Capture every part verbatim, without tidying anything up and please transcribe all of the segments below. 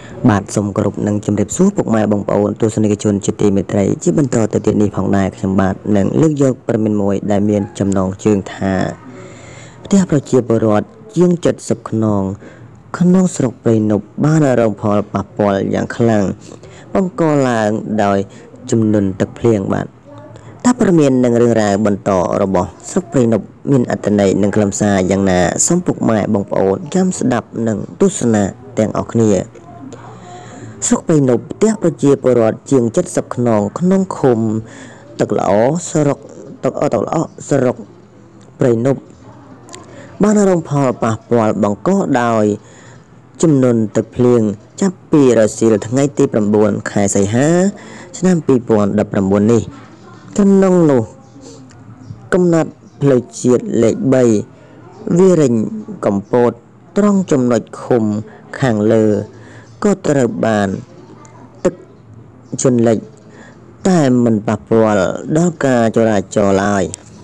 បាទសូមគោរពនឹងជំរាបសួរពុកម៉ែបងប្អូនទស្សនិកជនជាទីមេត្រីជាបន្តទៅទៀតនេះផងដែរខ្ញុំបាទនឹងលើកយកព័ត៌មានមួយដែលមានចំណងជើងថាផ្ទះប្រជាពលរដ្ឋជាងเจ็ดสิบខ្នងក្នុងស្រុកព្រៃនប់បានរងផលប៉ះពាល់យ៉ាងខ្លាំងបង្កឡើងដោយជំនន់ទឹកភ្លៀងបាទតើព័ត៌មាននឹងរឿងរ៉ាវបន្តរបស់ស្រុកព្រៃនប់មានអត្ថន័យនិងខ្លឹមសារយ៉ាងណាសូមពុកម៉ែបងប្អូនចាំស្ដាប់និងទស្សនាទាំងអស់គ្នាស្រុកព្រៃនប់ផ្ទះប្រជាពលរដ្ឋជាងเจ็ดสิบខ្នងក្នុងឃុំទឹកល្អស្រុកទឹកអទឹកល្អស្រុកព្រៃនប់បានរងផលប៉ះពាល់បង្កដោយចំនួនទឹកភ្លៀងចាប់ពីរសៀលថ្ងៃទីnineខែសីហាឆ្នាំtwo thousand nineteenនេះក្នុងនោះកំណត់ផ្លូវជាតិលេខthreeវារិញកំពតត្រង់ចំណុចឃុំខាងលើក៏ត្រូវបានទឹកជន់លិចតែមិនប៉ះពាល់ដល់ការចរាចរណ៍ឡើយ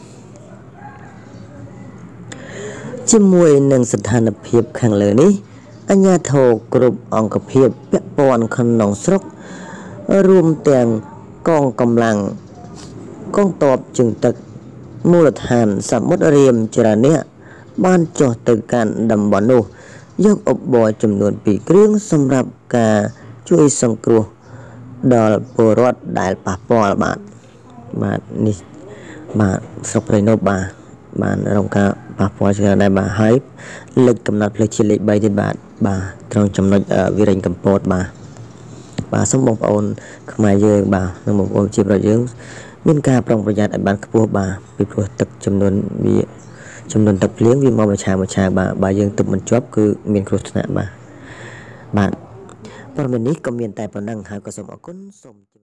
ជាមួយនឹងស្ថានភាពខាងលើនេះអាជ្ញាធរគ្រប់អង្គភាពពាក់ព័ន្ធក្នុងស្រុករួមទាំងកងកម្លាំងកងទ័ពជើងទឹកមូលដ្ឋានសមុទ្ររៀមច្រើនអ្នកបានចុះទៅកាន់តំបន់នោះយកឧបករណ៍ចំនួនtwoគ្រឿងសម្រាប់ការជួយសង្គ្រោះដល់ពលរដ្ឋដែលប៉ះពាល់បាទបាទនេះបាទស្រុកព្រៃនប់បាទបានរងការប៉ះពាល់ច្រើនដែរបាទហើយលេខកំណត់ផ្លូវជាតិលេខthreeទៀតបាទបាទត្រង់ចំណុចវិរិញកំពតបាទបាទសូមបងប្អូនខ្មែរយើងបាទនិងបងប្អូនជាប្រជាយើងមានការប្រុងប្រយ័ត្នឲ្យបានខ្ពស់បាទពីព្រោះទឹកចំនួនវាចំនួនទឹកភ្លៀងវាមកមួយឆាវមួយឆាវបាទបើយើងទប់មិនជាប់គឺមានគ្រោះថ្នាក់បាទបាទព័ត៌មាននេះក៏មានតែប៉ុណ្ណឹងហើយក៏សូមអរគុណសូម